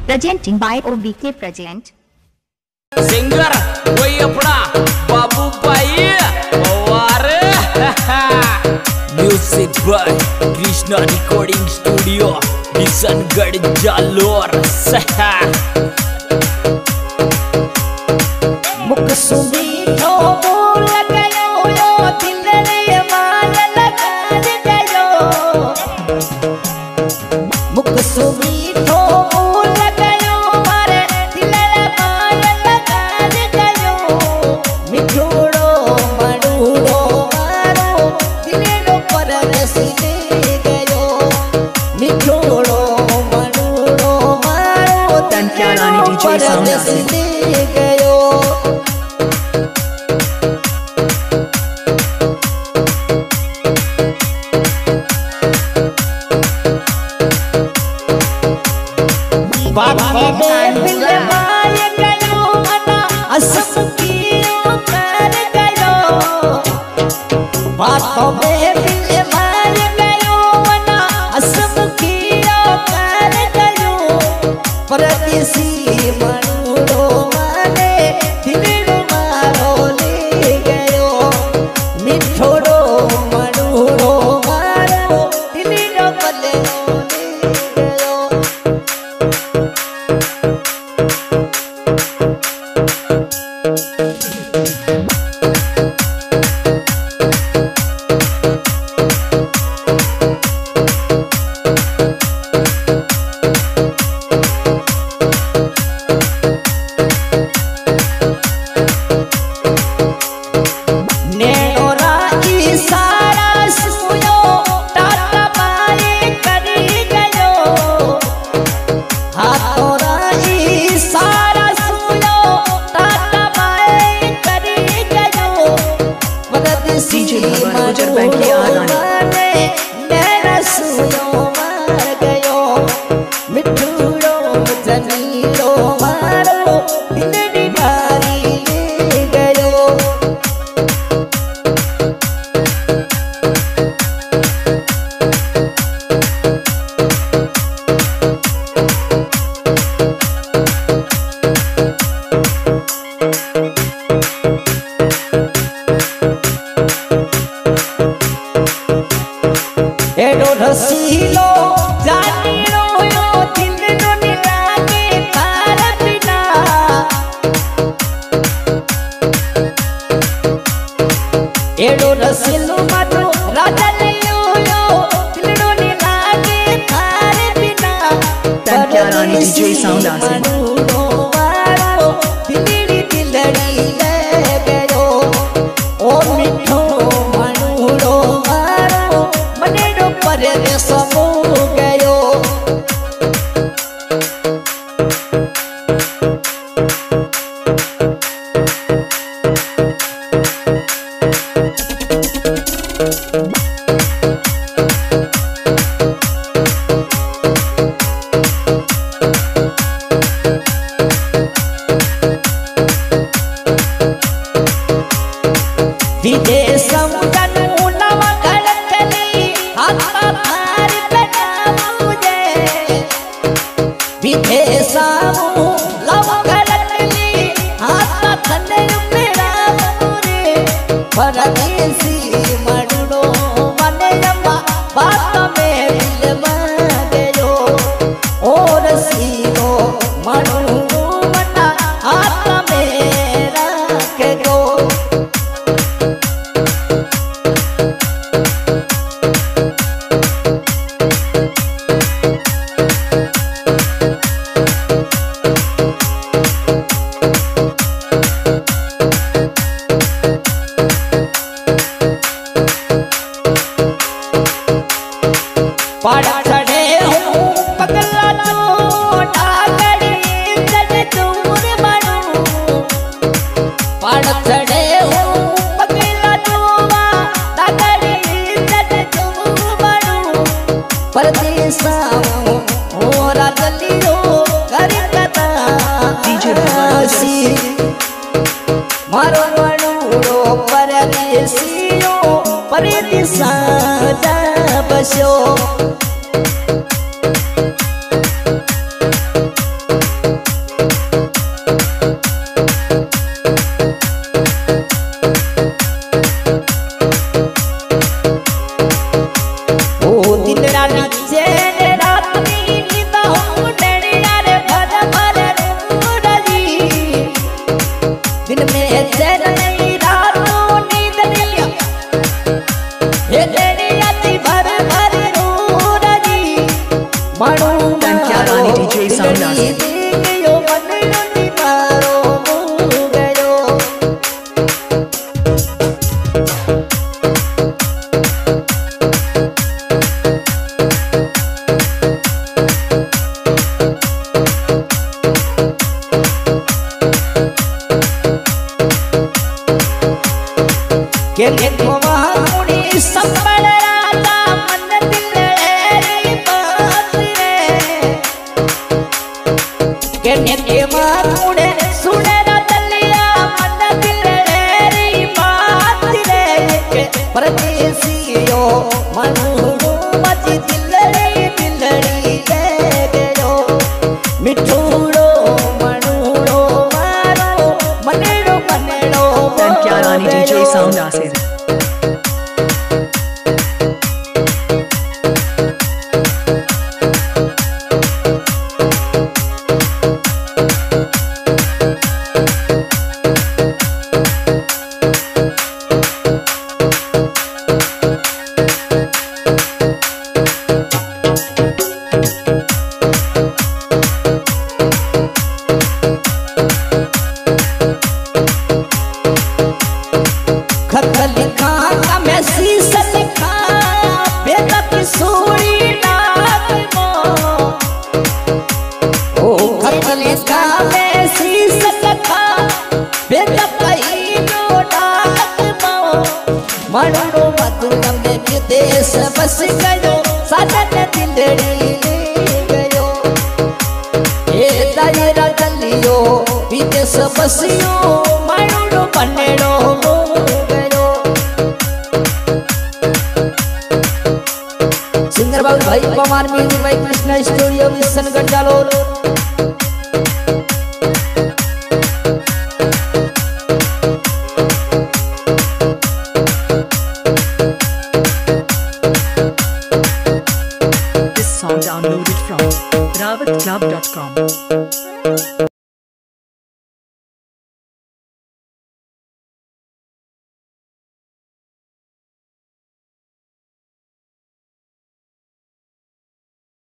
Presenting by OBK Present. Singer वही अपना बाबू भाई वारे music by Krishna recording studio Kishangarh Jalore मुख सुमीठो बोल गयो यो दिल रे मान लगा गयो मुख सुमीठो बोल गयो मारे दिल रे मान लगा गयो मिठोड़ो मड़ूड़ो मारो दिल रो परदेसी ले गयो मिठोड़ो मड़ूड़ो मारो Tankyarani DJ Sound ले गयो बाबा दिल माय गयो मना असुखियो कर गयो बाबा दिल माय गयो मना असुखियो कर गयो परदेसी मनुड़ो माने दिल रो मारो ले गयो मिठोड़ो मनुड़ो मारो दिल रो बले ले गयो DJ Bhavan Gujar Banki Adani एडो रसीलो जानीरो यो दिल नो निलागे तार बिना एडो रसीलो मातो राजा लियो यो दिल नो निलागे तार बिना Tankyarani DJ Sound Asing दिलड़ी दिलड़ी ले गयो ओ मिठो मनुड़ो मारो मनेड़ो परदेस हो गयो विदेशम जनू नव कलकली हाथ थार बनाऊ जे विदेशम लव कलकली हाथ थने मेरा रे परदेसी मनुड़ो मने अम्मा बात में दिल मांगयो और सीनो मनुड़ो मना हाथ में रख गो पड़ चढ़े हूँ पगला तो डागड़ी जग दूर बनू पड़ चढ़े हूँ पगला तो डागड़ी जग दूर बनू परदेसा हो राजलियो घर कथा DJ Bhavan Gujar मारो मनुड़ो परदेसियो परदेसा जा बसो चैन रात नी नींद उड़निया रे भर भर रूर जी दिन में चैन नहीं रात नींद नहीं ये उड़निया ती भर भर रूर जी मानो टंकिया रानी डीजे साउंड आसिफ के देखो वहाँ कुड़ी संबल राजा मन दिल रे बात रे के नेके वहाँ कुड़े सुने ना दलिया मन दिल रे बात रे परदेसियो मनूरो मची दिल रे गयो मिठूरो मनूरो मारो मनेड़ो टंकिया रानी डीजे साउंड आसिफ खत लिखा का मैं शीश लिखा बेटा की सोरी नाक मो ओ खत लिखा मैं शीश लिखा बेटा कहीं नो नाक मो मनो मतलब के देश बस गयो साजन दिलड़ी ले गयो ए दायरा चलियो विदेश बसियो मनो बनेड़ो सिंगर बाबू भाई पवन म्यूजिक भाई Krishna studio Kishanganj Jalore This song downloaded from rawatclub.com.